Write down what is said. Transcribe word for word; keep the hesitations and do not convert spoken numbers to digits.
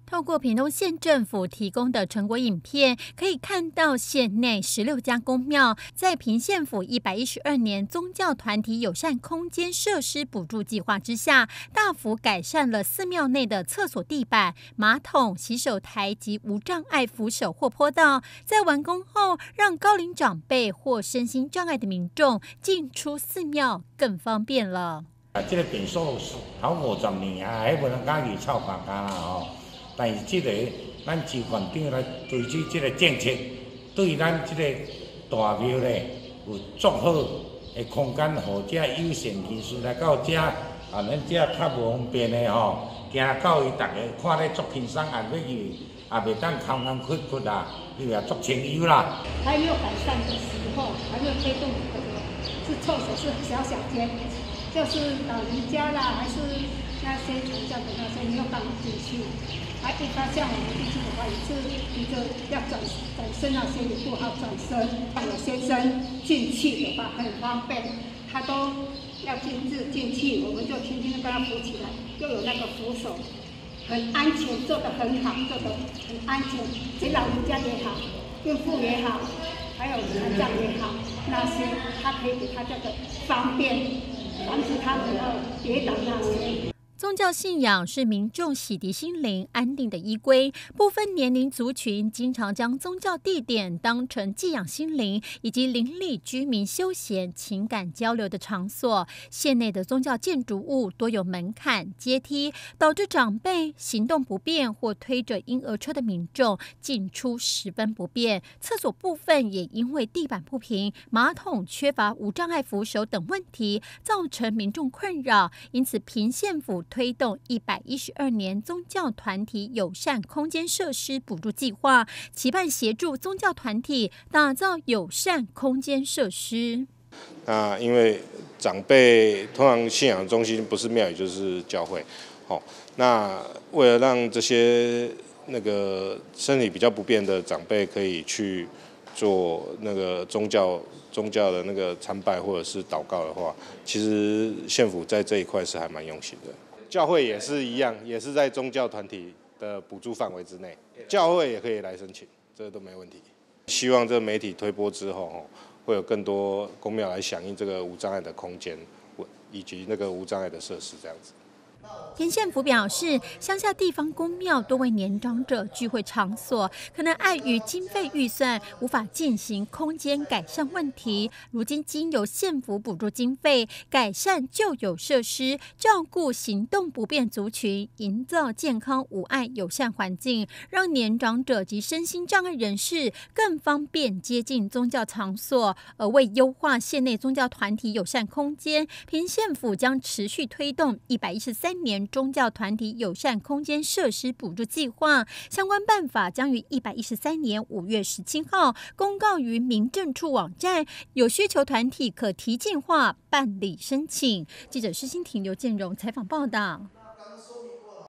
透过屏东县政府提供的成果影片，可以看到县内十六家公庙在屏县府一百一十二年宗教团体友善空间设施补助计划之下，大幅改善了寺庙内的厕所地板、马桶、洗手台及无障碍扶手或坡道。在完工后，让高龄长辈或身心障碍的民众进出寺庙更方便了。 啊，这个变数头五十年啊，还无人敢去臭大家啦吼。但是这个咱州县长来推出这个政策，对咱这个大庙咧有足好的空间，互这有线技术来到这啊，咱这较无方便的吼，行到伊大家看咧足轻松，也要去也袂当空空屈屈啦，伊也足清幽啦。 还没有改善的时候，还没有推动这个是厕所是小小间，就是老人家啦，还是那些传教的那些没有办法进去。还一般像我们进去的话，也是一个要转转身那些也不好转身。像有先生进去的话很方便，他都要亲自进去，我们就轻轻的把他扶起来，又有那个扶手，很安全，做得很好，做得很安全。给老人家也好，孕妇也好，还有残障也好，那些他可以给他这个方便，防止他们要跌倒那些。 宗教信仰是民众洗涤心灵、安定的依归。部分年龄族群经常将宗教地点当成寄养心灵以及邻里居民休闲、情感交流的场所。县内的宗教建筑物多有门槛、阶梯，导致长辈行动不便或推着婴儿车的民众进出十分不便。厕所部分也因为地板不平、马桶缺乏无障碍扶手等问题，造成民众困扰。因此，屏县府推动一百一十二年宗教团体友善空间设施补助计划，期盼协助宗教团体打造友善空间设施。 那因为长辈通常信仰中心不是庙宇就是教会，哦，那为了让这些那个身体比较不便的长辈可以去做那个宗教宗教的那个参拜或者是祷告的话，其实县府在这一块是还蛮用心的。教会也是一样，也是在宗教团体的补助范围之内，教会也可以来申请，这个都没问题。希望这个媒体推播之后，会有更多公庙来响应这个无障碍的空间，以及那个无障碍的设施，这样子。 屏县府表示，乡下地方公庙多为年长者聚会场所，可能碍于经费预算，无法进行空间改善问题。如今经由县府补助经费，改善旧有设施，照顾行动不便族群，营造健康无碍友善环境，让年长者及身心障碍人士更方便接近宗教场所。而为优化县内宗教团体友善空间，屏县府将持续推动一百一十三年宗教团体友善空间设施补助计划，相关办法将于一百一十三年五月十七号公告于民政处网站，有需求团体可提进化办理申请。记者施欣婷、刘建荣采访报道。